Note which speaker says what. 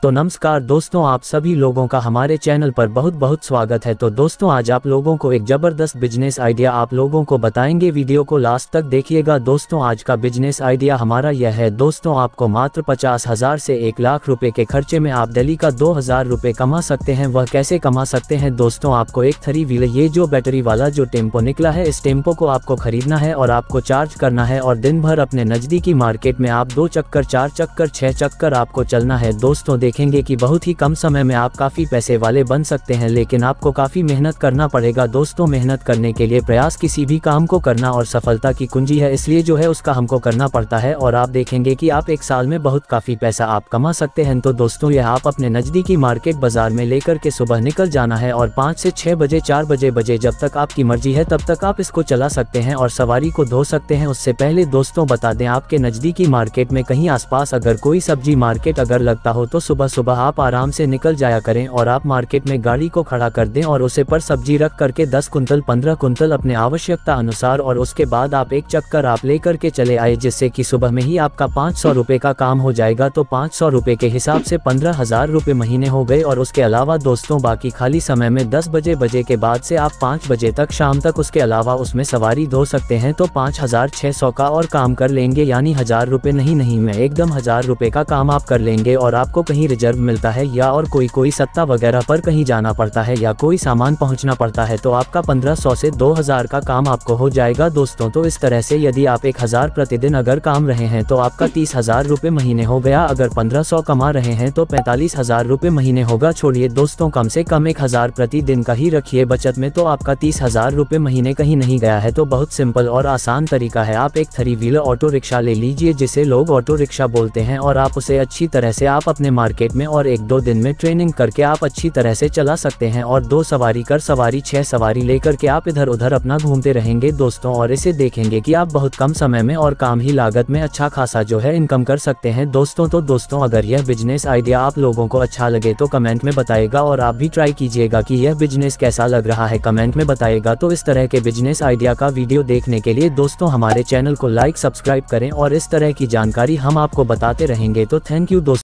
Speaker 1: तो नमस्कार दोस्तों, आप सभी लोगों का हमारे चैनल पर बहुत बहुत स्वागत है। तो दोस्तों, आज आप लोगों को एक ज़बरदस्त बिजनेस आइडिया आप लोगों को बताएंगे। वीडियो को लास्ट तक देखिएगा। दोस्तों, आज का बिजनेस आइडिया हमारा यह है। दोस्तों, आपको मात्र 50,000 से 1 लाख रुपए के खर्चे में आप डेली का 2,000 रुपए कमा सकते हैं। वह कैसे कमा सकते हैं? दोस्तों, आपको एक 3 व्हीलर, ये जो बैटरी वाला जो टेम्पो निकला है, इस टेम्पो को आपको खरीदना है और आपको चार्ज करना है और दिन भर अपने नज़दीकी मार्केट में आप 2 चक्कर, 4 चक्कर, 6 चक्कर आपको चलना है। दोस्तों, देखेंगे कि बहुत ही कम समय में आप काफ़ी पैसे वाले बन सकते हैं, लेकिन आपको काफ़ी मेहनत करना पड़ेगा। दोस्तों, मेहनत करने के लिए प्रयास किसी भी काम को करना और सफलता की कुंजी है, इसलिए जो है उसका हमको करना पड़ता है। और आप देखेंगे कि आप 1 साल में बहुत काफ़ी पैसा आप कमा सकते हैं। तो दोस्तों, यह आप अपने नज़दीकी मार्केट बाजार में लेकर के सुबह निकल जाना है और 5 से 6 बजे, 4 बजे जब तक आपकी मर्जी है तब तक आप इसको चला सकते हैं और सवारी को धो सकते हैं। उससे पहले दोस्तों बता दें, आपके नज़दीकी मार्केट में कहीं आसपास अगर कोई सब्जी मार्केट अगर लगता हो तो सुबह सुबह आप आराम से निकल जाया करें और आप मार्केट में गाड़ी को खड़ा कर दें और उसे पर सब्जी रख करके 10 कुंतल, 15 कुंतल अपने आवश्यकता अनुसार, और उसके बाद आप 1 चक्कर आप लेकर के चले आए, जिससे कि सुबह में ही आपका 500 रुपए का काम हो जाएगा। तो 500 रुपए के हिसाब से 15,000 रुपए महीने हो गए। और उसके अलावा दोस्तों, बाकी खाली समय में 10 बजे के बाद से आप 5 बजे तक, शाम तक, उसके अलावा उसमें सवारी धो सकते हैं। तो 5,600 का और काम कर लेंगे, यानी 1000 रुपए नहीं मैं एकदम 1000 रुपए का काम आप कर लेंगे। और आपको कहीं रिजर्व मिलता है या और कोई सत्ता वगैरह पर कहीं जाना पड़ता है या कोई सामान पहुंचना पड़ता है, तो आपका 1500 से 2000 का काम आपको हो जाएगा। दोस्तों, तो इस तरह से यदि आप 1000 प्रतिदिन अगर काम रहे हैं तो आपका 30,000 रुपए महीने हो गया। अगर 1500 कमा रहे हैं तो 45,000 रुपए महीने होगा। छोड़िए दोस्तों, कम से कम 1000 प्रतिदिन का ही रखिए बचत में, तो आपका 30,000 रुपए महीने कहीं नहीं गया है। तो बहुत सिंपल और आसान तरीका है। आप एक 3 व्हीलर ऑटो रिक्शा ले लीजिए, जिसे लोग ऑटो रिक्शा बोलते हैं, और आप उसे अच्छी तरह से आप अपने मार्केट में और 1-2 दिन में ट्रेनिंग करके आप अच्छी तरह से चला सकते हैं। और 2 सवारी कर सवारी, 6 सवारी लेकर के आप इधर उधर अपना घूमते रहेंगे दोस्तों, और इसे देखेंगे कि आप बहुत कम समय में और काम ही लागत में अच्छा खासा जो है इनकम कर सकते हैं दोस्तों। तो दोस्तों, अगर यह बिजनेस आइडिया आप लोगों को अच्छा लगे तो कमेंट में बताइएगा, और आप भी ट्राई कीजिएगा कि यह बिजनेस कैसा लग रहा है, कमेंट में बताइएगा। तो इस तरह के बिजनेस आइडिया का वीडियो देखने के लिए दोस्तों हमारे चैनल को लाइक, सब्सक्राइब करें और इस तरह की जानकारी हम आपको बताते रहेंगे। तो थैंक यू दोस्तों।